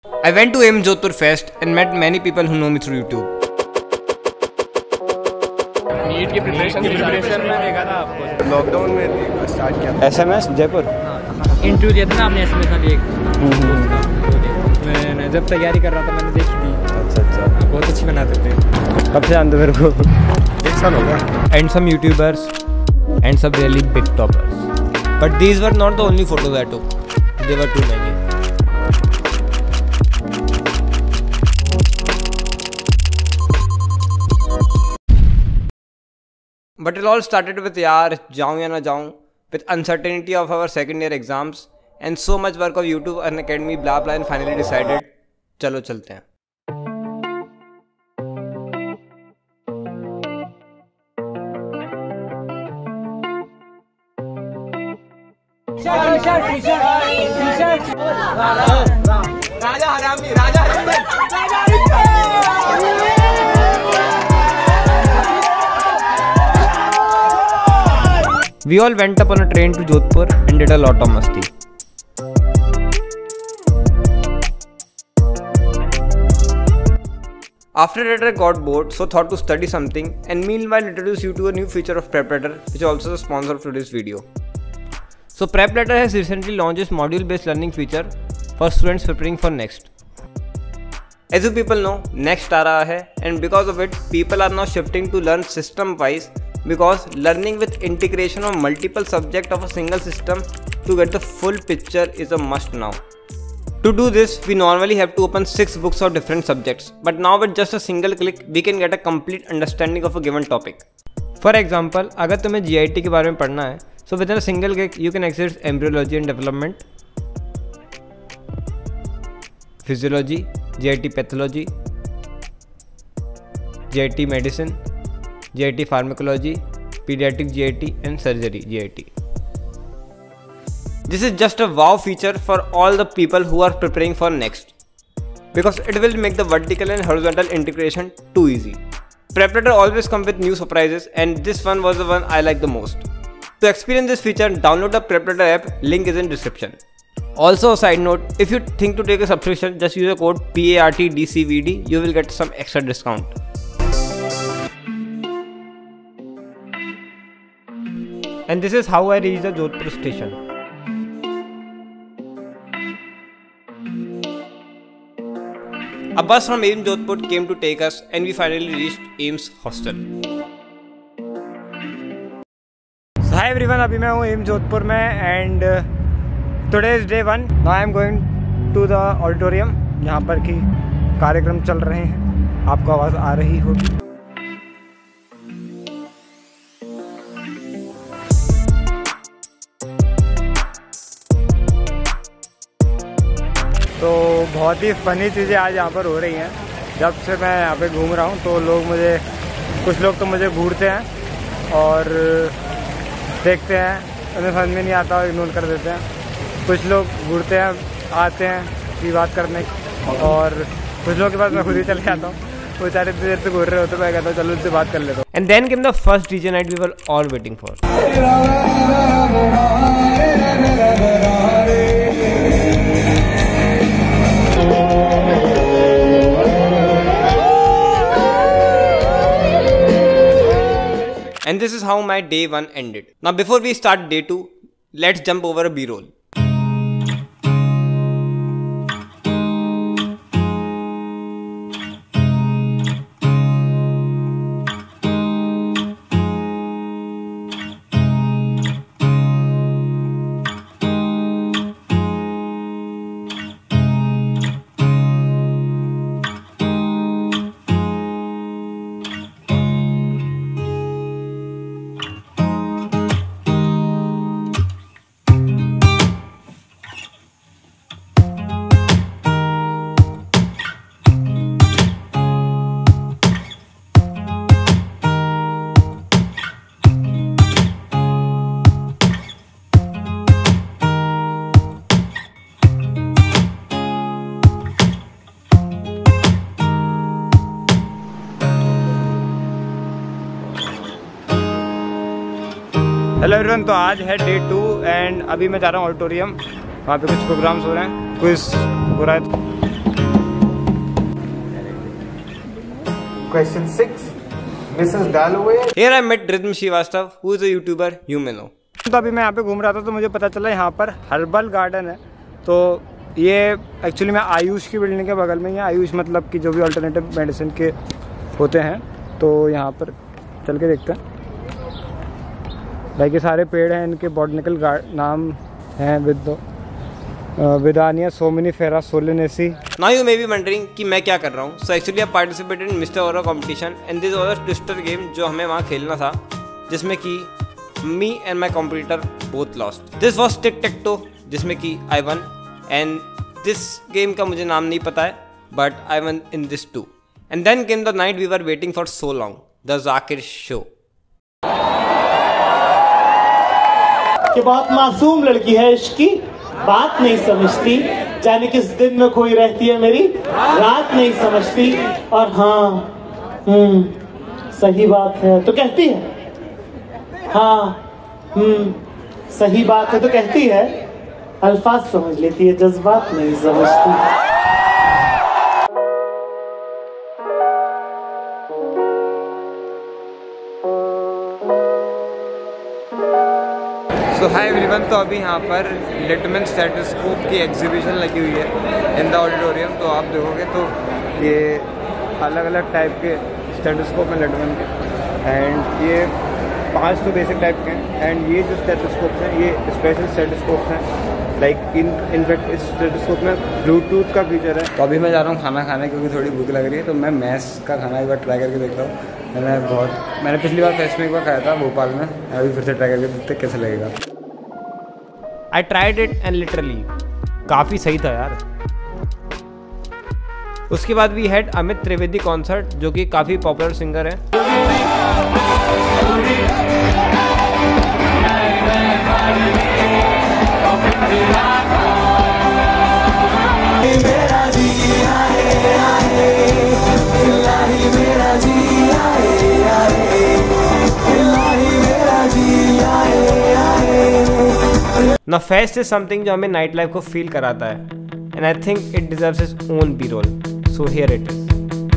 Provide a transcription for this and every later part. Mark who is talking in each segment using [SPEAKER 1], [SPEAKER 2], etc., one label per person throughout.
[SPEAKER 1] I went to AIIMS Jodhpur Fest and met many people who know me through YouTube.
[SPEAKER 2] NEET की preparation में देखा था आपको
[SPEAKER 3] lockdown में स्टार्ट किया।
[SPEAKER 4] SMS जयपुर
[SPEAKER 2] इंटरव्यू दिया था ना आपने SMS वाली एक मैंने जब तैयारी कर रहा था मैंने देखी थी।
[SPEAKER 4] अच्छा
[SPEAKER 2] बहुत अच्छी बनाते थे।
[SPEAKER 4] कब से जानते हो मेरे को?
[SPEAKER 3] 1 साल हो गया।
[SPEAKER 1] And some YouTubers and some really big toppers. But these were not the only photos I took. There were too many. But it all started with यार जाऊँ या ना जाऊँ, with uncertainty of our second year exams and so much work of YouTube and Academy blah blah, and finally decided चलो चलते हैं.
[SPEAKER 3] राजा हरामी, राजा
[SPEAKER 1] We all went up on a train to Jodhpur and did a lot of masti. After that I got bored, so thought to study something, and meanwhile introduce you to a new feature of PrepLetter, which is also the sponsor of today's video. So PrepLetter has recently launched its module-based learning feature for students preparing for NEXT. As you people know, NEXT aa raha hai, and because of it, people are now shifting to learn system-wise, because learning with integration of multiple subjects of a single system to get the full picture is a must now. To do this, we normally have to open 6 books of different subjects, but now with just a single click, we can get a complete understanding of a given topic. For example, अगर तुम्हें GIT के बारे में पढ़ना है, so within a single click, you can access embryology and development, physiology, GIT pathology, GIT medicine, GIT pharmacology, pediatric GIT and surgery GIT. This is just a wow feature for all the people who are preparing for NEXT, because it will make the vertical and horizontal integration too easy. PrepLetter always comes with new surprises, and this one was the one I like the most. To experience this feature, download the PrepLetter app, link is in description. Also a side note, if you think to take a subscription, just use the code PARTDCVD, you will get some extra discount. And this is how I reached the Jodhpur station. A bus from AIIMS Jodhpur came to take us, and we finally reached AIIMS hostel.
[SPEAKER 4] So hi everyone, अभी मैं हूँ AIIMS Jodhpur में and today is day 1. Now I am going to the auditorium जहाँ पर कि कार्यक्रम चल रहे हैं. आपको आवाज़ आ रही होगी. तो बहुत ही फ़नी चीज़ें आज यहाँ पर हो रही हैं. जब से मैं यहाँ पे घूम रहा हूँ तो कुछ लोग तो मुझे घूरते हैं और देखते हैं, उन्हें समझ में नहीं आता और इग्नोर कर देते हैं. कुछ लोग घूरते हैं, आते हैं की बात करने, और कुछ लोगों के पास मैं खुद ही चले जाता हूँ. वो सारे देर से घूर रहे होते, मैं कहता हूँ चलो उनसे बात कर लेता हूँ.
[SPEAKER 1] And then came the first DJ night we were all waiting for. And this is how my day 1 ended. Now before we start day 2, let's jump over a B-roll.
[SPEAKER 4] Hello everyone, तो आज है day 2 and अभी मैं जा रहा हूँ auditorium. वहाँ पे कुछ प्रोग्राम्स हो रहे हैं, क्विज हो रहा है.
[SPEAKER 3] Question 6. Mrs. Dalloway.
[SPEAKER 1] Here I met Rhythm Srivastav, who is a YouTuber you may know.
[SPEAKER 4] तो अभी मैं यहाँ पे घूम रहा था तो मुझे पता चला यहाँ पर हर्बल गार्डन है। तो ये एक्चुअली मैं आयुष की बिल्डिंग के बगल में ही है। आयुष मतलब कि जो भी अल्टरनेटिव मेडिसिन के होते हैं, तो यहाँ पर चल के देखते हैं। लाइक ये सारे पेड़ हैं, इनके बॉटनिकल नाम हैं Withania somnifera Solanaceae.
[SPEAKER 1] Now you may be wondering कि मैं क्या कर रहा हूँ। So actually I participated in Mr. Aura competition and this was a twister game जो हमें वहाँ खेलना था, जिसमें कि me and my competitor both lost. This was tic tac toe जिसमें कि I won and this game का मुझे नाम नहीं पता है, but I won in this too. And then came the night we were waiting for so long, the Zakir show.
[SPEAKER 5] कि बहुत मासूम लड़की है, इश्की बात नहीं समझती, जाने किस दिन में खोई रहती है मेरी रात नहीं समझती। और हाँ सही बात है तो कहती है, हाँ सही बात है तो कहती है, अल्फाज समझ लेती है, जज्बात नहीं समझती।
[SPEAKER 4] सो हाय एवरीवन, तो अभी यहाँ पर लिटमन स्टेथोस्कोप की एग्जीबिशन लगी हुई है इन द ऑडिटोरियम। तो आप देखोगे तो ये अलग अलग टाइप के स्टेथोस्कोप हैं लिटमन के, एंड ये 5 तो बेसिक टाइप के हैं। एंड ये जो स्टेथोस्कोप्स हैं ये स्पेशल स्टेथोस्कोप्स हैं। लाइक इनफैक्ट इस स्टेथोस्कोप में ब्लूटूथ का फीचर है। तो अभी मैं जा रहा हूँ खाना खाने, क्योंकि थोड़ी भूख लग रही है। तो मैं मैस का खाना एक बार ट्राई करके देखता हूँ। मैंने पिछली बार फेस्ट में एक बार खाया था भोपाल में, अभी फिर से ट्राई करके देखते कैसे लगेगा।
[SPEAKER 1] I tried it and literally काफ़ी सही था यार। उसके बाद we had Amit Trivedi concert, जो कि काफ़ी पॉपुलर सिंगर है। Now Fest is something जो हमें नाइट लाइफ को फील कराता है, and I think it deserves its own B-roll. So here it is.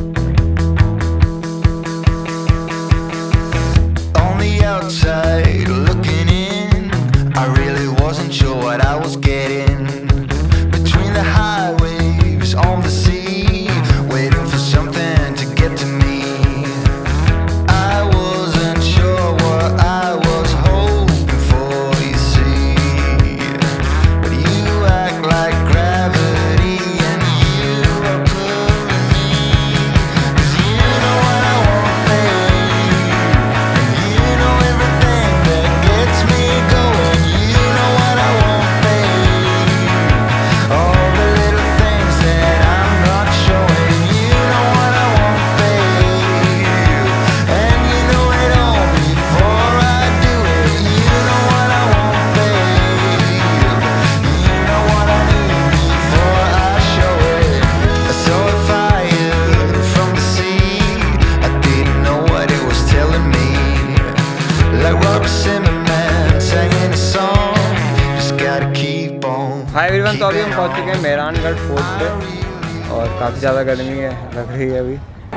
[SPEAKER 6] On the outside looking in, I really wasn't sure what I was getting. Between the highwaves on the sea, waiting for something to get to me. I wasn't sure what I was hoping for, you see. But you act like gravity and you are pulling me. 'Cause you know what I want, babe. You know everything that gets me going. You know what I want, babe. All the little things that I'm not showing. You know what I want, babe. And you know it all before I do it. You know what I want, babe. You know what I need before I show it. I saw a fire from the sea. I didn't know what it was telling me. Like Robert Zimmerman singing a song. Just gotta keep on.
[SPEAKER 4] Hi everyone, तो अभी हम पहुँच चुके हैं Mehrangarh fort पे, और काफ़ी ज़्यादा गर्मी है लग रही है अभी।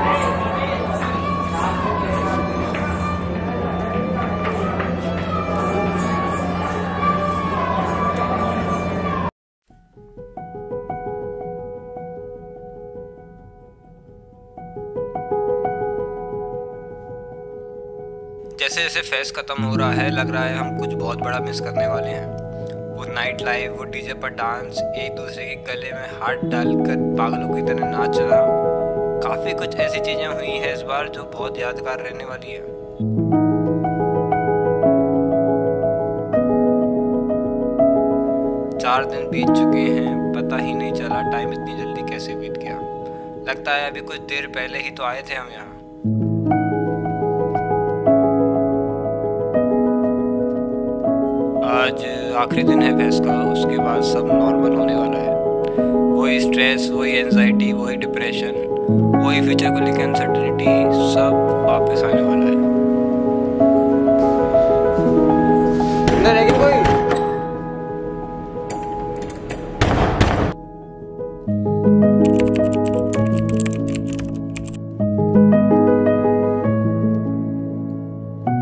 [SPEAKER 1] जैसे जैसे फेस्ट खत्म हो रहा है, लग रहा है हम कुछ बहुत बड़ा मिस करने वाले हैं। वो नाइट लाइफ, वो डीजे पर डांस, एक दूसरे के गले में हाथ डालकर पागलों की तरह नाचना, काफ़ी कुछ ऐसी चीज़ें हुई हैं इस बार जो बहुत यादगार रहने वाली है। 4 दिन बीत चुके हैं, पता ही नहीं चला टाइम इतनी जल्दी कैसे बीत गया। लगता है अभी कुछ देर पहले ही तो आए थे हम यहाँ। आज आखिरी दिन है फेस्ट का, उसके बाद सब नॉर्मल होने वाला है। वही स्ट्रेस, वही एंजाइटी, वही डिप्रेशन, वही फ्यूचर को लेकर अनसर्टेनिटी, सब वापस आने वाला है। कोई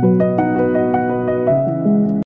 [SPEAKER 7] you.